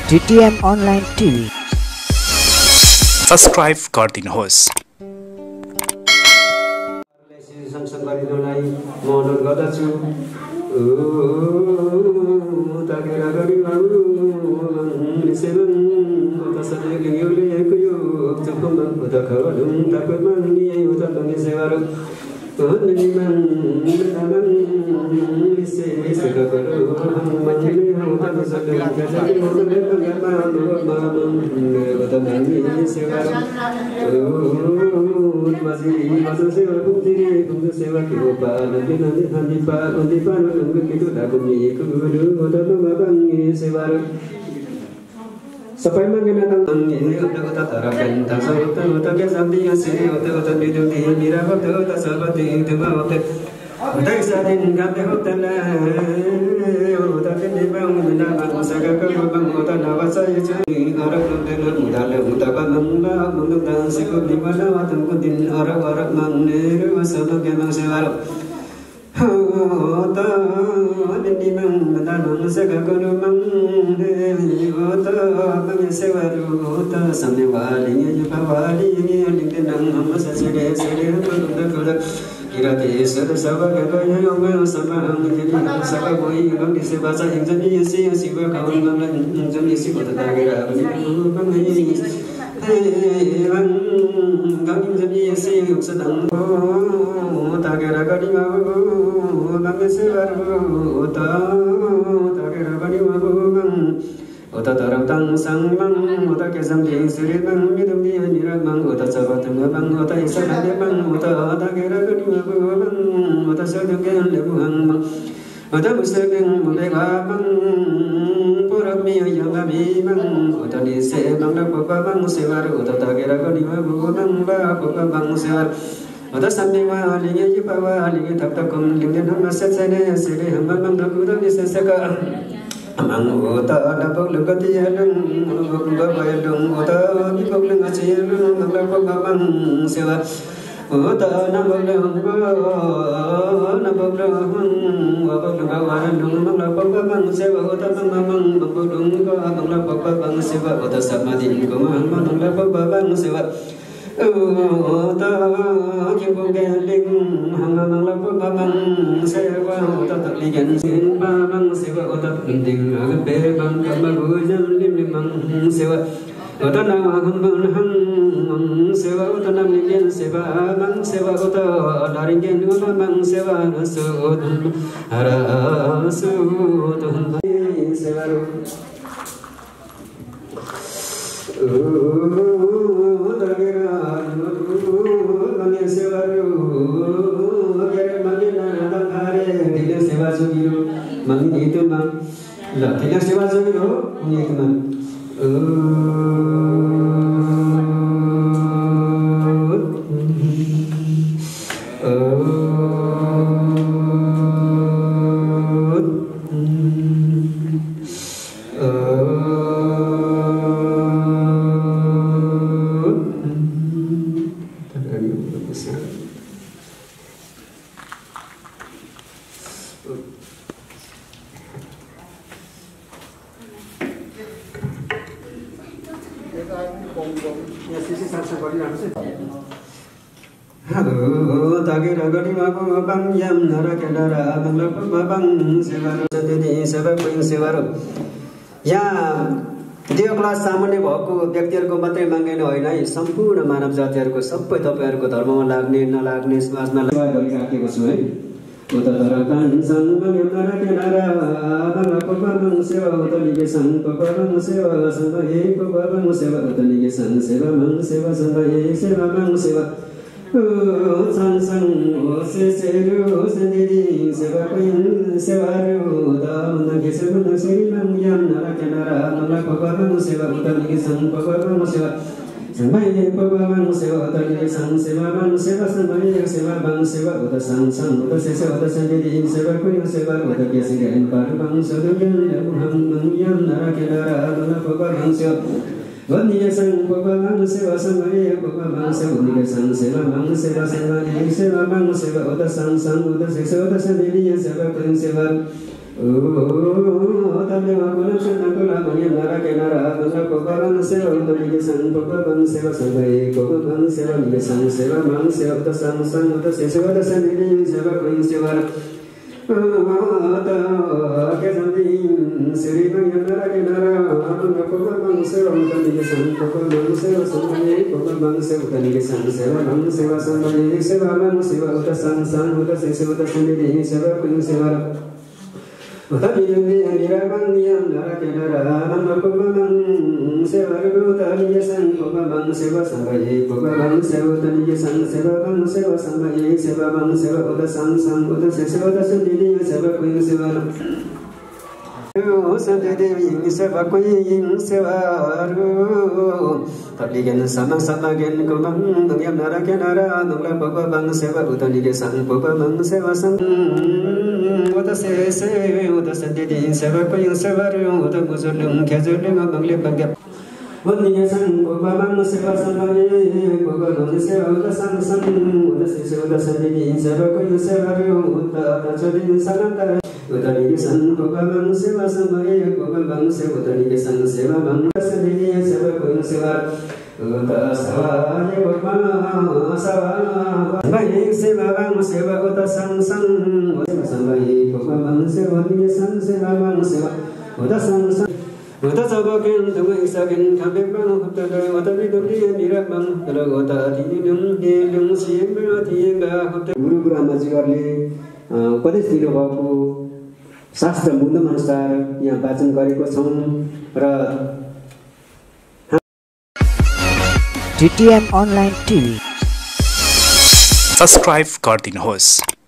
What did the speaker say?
DTM Online TV subscribe गरिदिनुहोस्। सँगसँगै गरिनुलाई म अनुरोध गर्दछु। ताकेर गरिमागु सेवन तसले लियोले कुयो चुकुम उदखवलुम ताकुमन निये उदकने सेवारो तोनिमन नमन से सककरो मजले उदक सदे जजले मोदले गमा मामन उदकने सेवारो मजली मजो सेवा कुतिरे कुंग सेवा के पाल बिना हनि पाल दीपान कुंग कितु दाकुमी कुरु उदक मबंगे सेवारो Sampai mengenal ini untuk kata tarakan tak sabut untuk kesambi asli untuk kata hidup di mira untuk tak sabat itu mau untuk sadin kata hotel untuk ini bang mendapat masalah kerbang untuk nawas saya cari orang untuk mudah mudah bangla untuk dan sikap di mana waktu kutin orang mandir wasap kemang sewar ini bang mendapat masalah kerbang sewaru sampai walinya juga wali ini dengan nama saya kira desa sahabat kaya yang sama menjadi sahabat boy yang di sebasa yang jadi si kawan yang jadi si kota daerah ini kami jadi si sedang daerah kami mau kami sewaru daerah kami mau Ota tarang tang sang mang, ota kesam di suri mang, midum di anira mang, ota sabat mang, ota isa nade mang, ota kera kadi mang, ota sadungken lebu hang mang, ota mustaqim mulega mang, purab mi ayami mang, ota di se mang da papa mang sewar, ota kera kadi mang, ba papa mang sewar. Ota sambil wali ye pawa ali tak takum limden ham set sene sele ham mang da kuda di sesaka. Amang ota dapat lekat jalan, bapak dong ota di bawah ngaji dapat babang sewa. Ota nabak bawaran dong dapat babang sewa. Ota mamang dong dapat babang sewa. Ota sama di kumang dapat babang sewa. Ota jemput geling, hangamang dapat babang sewa. Ota tak ligan sin babang sewa. Ota penting agak bebang kamu jam limang sewa. Ota nahang sewa. Ota namlian sewa mang sewa. Ota daringen mang sewa nasut harasut sewa. Mang itu mang, lah tidak sewa sewa itu mang. Halo, tagi ragadi mabu bang yam nara kendara bang lapu bang sewaru jadi sewa kuin sewaru. Ya, dia kelas सामान्य भएको व्यक्तिहरुको मात्रै माग्ने होइन है, सम्पूर्ण मानव जातिहरुको सबै तपाईहरुको धर्ममा लाग्ने नलाग्ने समाजमा गरिराखेको छु है। उता तरकान संगम नरा केनारा बङ पपङ सेवा उतलिगे सं पपङ सेवा संगे पपङ सेवा उतलिगे सं सेवा मङ सेवा संगे सेवा मङ सेवा सन सन से सेरु सन्दिदि सेवा kuin सेवारु दाम नगे सेवा नसि मङ यम नरा केनारा बङ पपङ सेवा उतलिगे सं पपङ सेवा Sampai pabang sewa tadi sang sewa bang sewa sampai sewa bang sewa udah sang udah sewa udah sendiri sewa kuin sewa udah biasa dengan bang sedugan yang yang nara kenara nara pabang sewa Wani sang pabang sewa sampai pabang sewa udah sang sewa bang sewa sampai sewa bang sewa udah sang udah sewa udah sendiri sewa kuin sewa Tabligen sama sama gen kumang nangyam nara kenara nangla baba bang sewa utani ge sang baba bang sewa sang uta se uta sendiri sewa koyung sewa ru uta guzulung kezulung mangle bangap wani ge sang baba bang sewa sang baba bang sewa uta sang sang uta se uta sendiri sewa koyung sewa ru uta tajadin sananta utani ge sang baba bang sewa sang baba bang sewa utani ge sang sewa bang sendiri sewa koyung sewa uta sawa ye baba sawa bayi sewa bang sewa uta sang sang sambai baba bang sewa ni sang sewa bang sewa uta sang sang uta sawa ken tungai sagen kabe bang uta uta biduri nira bang tara uta dinum delum sim berati ga uta guru ब्रह्मजीहरूले उपदेश दिनुभएको शास्त्र मुद्दा अनुसार यहाँ वाचन गरेको छौं र DTM Online TV सब्स्क्राइब गरिदिनुहोस्।